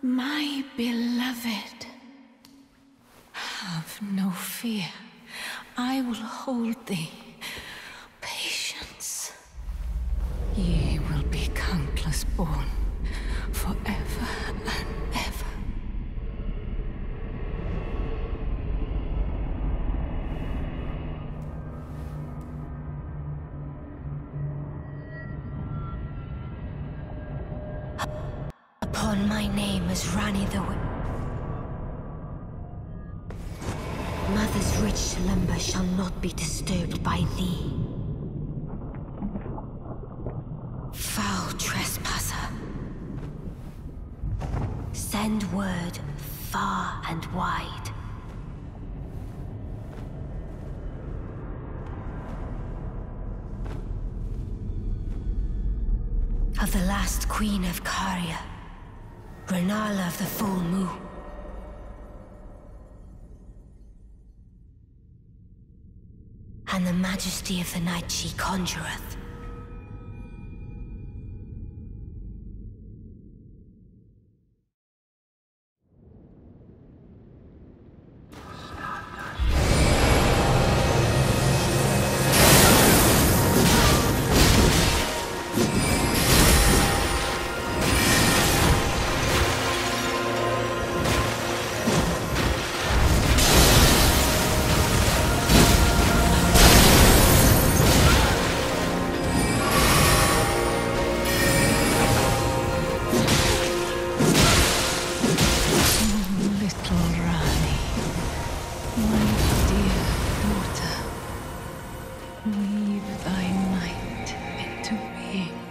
My beloved, have no fear. I will hold thee. Patience. Ye will be countless born, forever and ever. Upon my name as Ranni the Mother's rich slumber shall not be disturbed by thee. Foul trespasser. Send word far and wide. Of the last queen of Caria, Rennala of the Full Moon. And the majesty of the night she conjureth. Weave thy might into being.